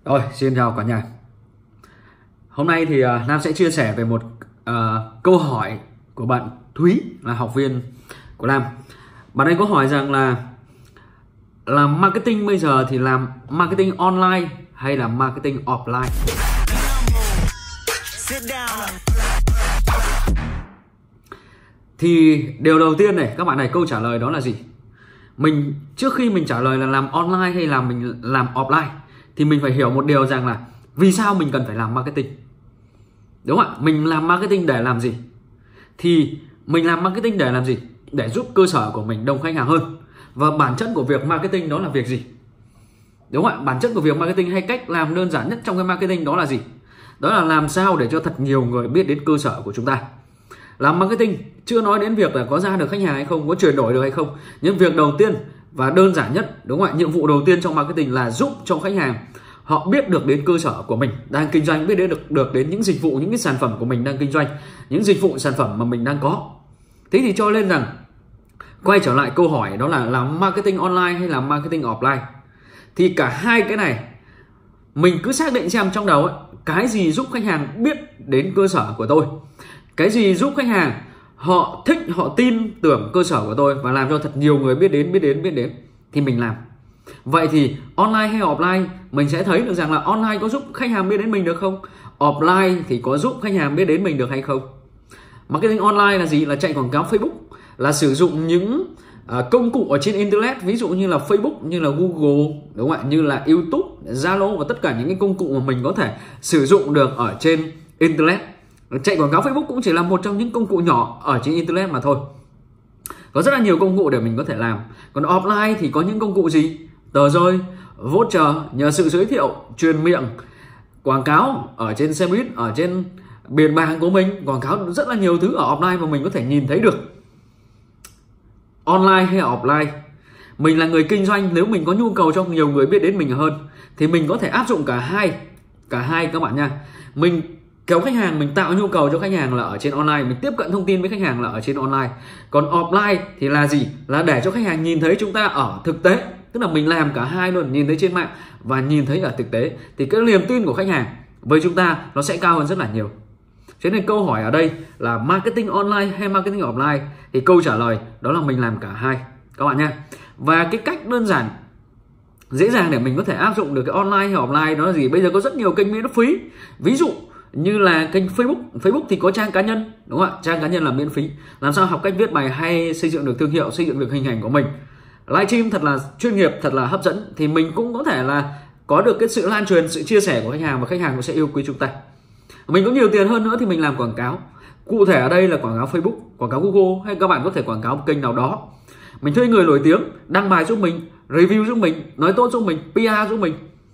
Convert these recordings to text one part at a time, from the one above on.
Rồi, xin chào cả nhà. Hôm nay thì Nam sẽ chia sẻ về một câu hỏi của bạn Thúy, là học viên của Nam. Bạn ấy có hỏi rằng là làm marketing bây giờ thì làm marketing online hay là marketing offline? Thì điều đầu tiên này, các bạn này, câu trả lời đó là gì? Trước khi mình trả lời là làm online hay là mình làm offline thì mình phải hiểu một điều rằng là vì sao mình cần phải làm marketing. Đúng không ạ? Mình làm marketing để làm gì? Thì mình làm marketing để làm gì? Để giúp cơ sở của mình đông khách hàng hơn. Và bản chất của việc marketing đó là việc gì? Đúng không ạ? Bản chất của việc marketing hay cách làm đơn giản nhất trong cái marketing đó là gì? Đó là làm sao để cho thật nhiều người biết đến cơ sở của chúng ta. Làm marketing chưa nói đến việc là có ra được khách hàng hay không, có chuyển đổi được hay không. Nhưng việc đầu tiên và đơn giản nhất, đúng không ạ? Nhiệm vụ đầu tiên trong marketing là giúp cho khách hàng họ biết được đến cơ sở của mình đang kinh doanh, biết được đến những dịch vụ, những cái sản phẩm của mình đang kinh doanh, những dịch vụ sản phẩm mà mình đang có. Thế thì cho nên rằng quay trở lại câu hỏi đó là làm marketing online hay là marketing offline, thì cả hai cái này mình cứ xác định xem trong đầu ấy, cái gì giúp khách hàng biết đến cơ sở của tôi, cái gì giúp khách hàng họ thích, họ tin tưởng cơ sở của tôi và làm cho thật nhiều người biết đến thì mình làm. Vậy thì online hay offline, mình sẽ thấy được rằng là online có giúp khách hàng biết đến mình được không? Offline thì có giúp khách hàng biết đến mình được hay không? Marketing online là gì? Là chạy quảng cáo Facebook, là sử dụng những công cụ ở trên Internet, ví dụ như là Facebook, như là Google, đúng không ạ? Như là YouTube, Zalo và tất cả những cái công cụ mà mình có thể sử dụng được ở trên Internet. Chạy quảng cáo Facebook cũng chỉ là một trong những công cụ nhỏ ở trên Internet mà thôi. Có rất là nhiều công cụ để mình có thể làm. Còn offline thì có những công cụ gì? Tờ rơi, voucher, nhờ sự giới thiệu, truyền miệng, quảng cáo ở trên xe buýt, ở trên biển bảng của mình, quảng cáo rất là nhiều thứ ở offline mà mình có thể nhìn thấy được. Online hay offline, mình là người kinh doanh, nếu mình có nhu cầu cho nhiều người biết đến mình hơn thì mình có thể áp dụng cả hai các bạn nha. Mình kéo khách hàng, mình tạo nhu cầu cho khách hàng là ở trên online, mình tiếp cận thông tin với khách hàng là ở trên online. Còn offline thì là gì? Là để cho khách hàng nhìn thấy chúng ta ở thực tế, tức là mình làm cả hai luôn, nhìn thấy trên mạng và nhìn thấy ở thực tế, thì cái niềm tin của khách hàng với chúng ta nó sẽ cao hơn rất là nhiều. Cho nên câu hỏi ở đây là marketing online hay marketing offline, thì câu trả lời đó là mình làm cả hai các bạn nha. Và cái cách đơn giản dễ dàng để mình có thể áp dụng được cái online hay offline đó là gì? Bây giờ có rất nhiều kênh miễn phí, ví dụ như là kênh Facebook thì có trang cá nhân, đúng không ạ? Trang cá nhân là miễn phí. Làm sao học cách viết bài hay, xây dựng được thương hiệu, xây dựng được hình ảnh của mình, livestream thật là chuyên nghiệp, thật là hấp dẫn, thì mình cũng có thể là có được cái sự lan truyền, sự chia sẻ của khách hàng và khách hàng cũng sẽ yêu quý chúng ta. Mình có nhiều tiền hơn nữa thì mình làm quảng cáo. Cụ thể ở đây là quảng cáo Facebook, quảng cáo Google, hay các bạn có thể quảng cáo một kênh nào đó. Mình thuê người nổi tiếng đăng bài giúp mình, review giúp mình, nói tốt giúp mình, PR giúp mình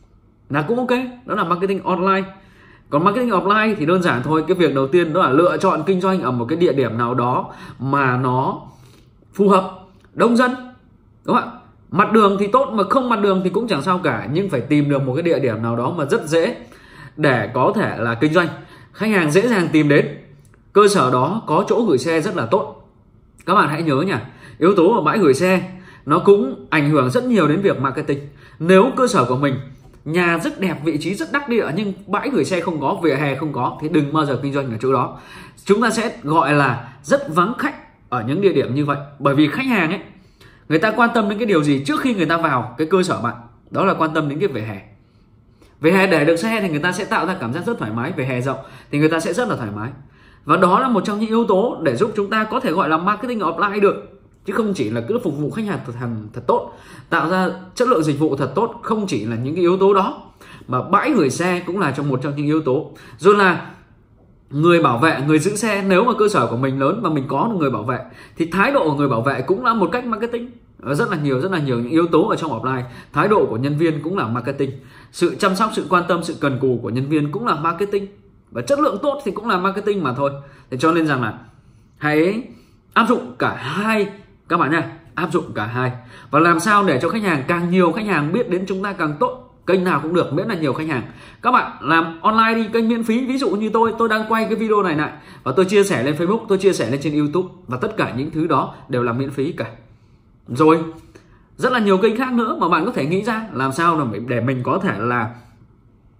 là cũng ok. Đó là marketing online. Còn marketing offline thì đơn giản thôi. Cái việc đầu tiên đó là lựa chọn kinh doanh ở một cái địa điểm nào đó mà nó phù hợp, đông dân, đúng không ạ? Mặt đường thì tốt, mà không mặt đường thì cũng chẳng sao cả, nhưng phải tìm được một cái địa điểm nào đó mà rất dễ để có thể là kinh doanh, khách hàng dễ dàng tìm đến, cơ sở đó có chỗ gửi xe rất là tốt. Các bạn hãy nhớ nha, yếu tố ở bãi gửi xe nó cũng ảnh hưởng rất nhiều đến việc marketing. Nếu cơ sở của mình nhà rất đẹp, vị trí rất đắc địa, nhưng bãi gửi xe không có, vỉa hè không có, thì đừng bao giờ kinh doanh ở chỗ đó. Chúng ta sẽ gọi là rất vắng khách ở những địa điểm như vậy. Bởi vì khách hàng ấy, người ta quan tâm đến cái điều gì trước khi người ta vào cái cơ sở bạn? Đó là quan tâm đến cái vỉa hè. Vỉa hè để được xe thì người ta sẽ tạo ra cảm giác rất thoải mái, vỉa hè rộng thì người ta sẽ rất là thoải mái. Và đó là một trong những yếu tố để giúp chúng ta có thể gọi là marketing offline được. Chứ không chỉ là cứ phục vụ khách hàng thật tốt, tạo ra chất lượng dịch vụ thật tốt, không chỉ là những cái yếu tố đó, mà bãi gửi xe cũng là một trong những yếu tố. Rồi là người bảo vệ, người giữ xe, nếu mà cơ sở của mình lớn và mình có người bảo vệ thì thái độ của người bảo vệ cũng là một cách marketing. Rất là nhiều những yếu tố ở trong offline. Thái độ của nhân viên cũng là marketing, sự chăm sóc, sự quan tâm, sự cần cù của nhân viên cũng là marketing, và chất lượng tốt thì cũng là marketing mà thôi. Thế cho nên rằng là hãy áp dụng cả hai các bạn nha, áp dụng cả hai và làm sao để cho khách hàng, càng nhiều khách hàng biết đến chúng ta càng tốt. Kênh nào cũng được, miễn là nhiều khách hàng. Các bạn làm online đi, kênh miễn phí, ví dụ như tôi đang quay cái video này lại và tôi chia sẻ lên Facebook, tôi chia sẻ lên trên YouTube, và tất cả những thứ đó đều là miễn phí cả. Rồi rất là nhiều kênh khác nữa mà bạn có thể nghĩ ra làm sao để mình có thể là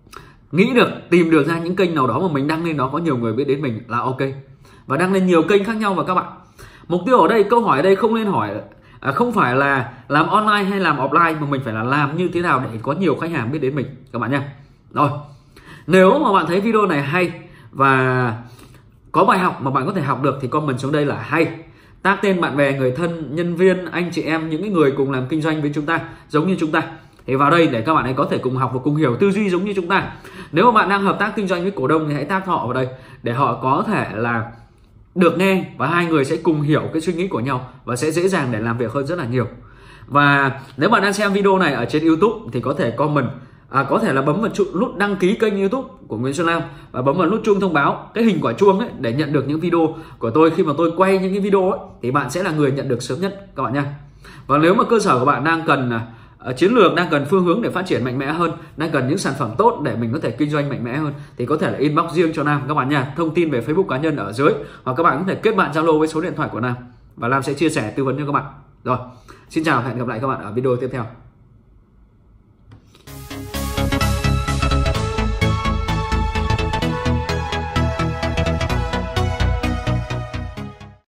nghĩ được, tìm được ra những kênh nào đó mà mình đăng lên đó có nhiều người biết đến mình là ok. Và đăng lên nhiều kênh khác nhau. Và các bạn, mục tiêu ở đây, câu hỏi ở đây không nên hỏi không phải là làm online hay làm offline, mà mình phải là làm như thế nào để có nhiều khách hàng biết đến mình các bạn nha. Rồi, nếu mà bạn thấy video này hay và có bài học mà bạn có thể học được thì comment xuống đây là hay. Tag tên bạn bè, người thân, nhân viên, anh chị em, những cái người cùng làm kinh doanh với chúng ta, giống như chúng ta, thì vào đây để các bạn ấy có thể cùng học và cùng hiểu tư duy giống như chúng ta. Nếu mà bạn đang hợp tác kinh doanh với cổ đông thì hãy tag họ vào đây để họ có thể là được nghe và hai người sẽ cùng hiểu cái suy nghĩ của nhau và sẽ dễ dàng để làm việc hơn rất là nhiều. Và nếu bạn đang xem video này ở trên YouTube thì có thể comment, có thể là bấm vào nút đăng ký kênh YouTube của Nguyễn Xuân Lam và bấm vào nút chuông thông báo, cái hình quả chuông ấy, để nhận được những video của tôi. Khi mà tôi quay những cái video ấy, thì bạn sẽ là người nhận được sớm nhất các bạn nha. Và nếu mà cơ sở của bạn đang cần chiến lược, đang cần phương hướng để phát triển mạnh mẽ hơn, đang cần những sản phẩm tốt để mình có thể kinh doanh mạnh mẽ hơn, thì có thể là inbox riêng cho Nam các bạn nha. Thông tin về Facebook cá nhân ở dưới, hoặc các bạn có thể kết bạn Zalo với số điện thoại của Nam và Lam sẽ chia sẻ tư vấn cho các bạn. Rồi, xin chào, hẹn gặp lại các bạn ở video tiếp theo.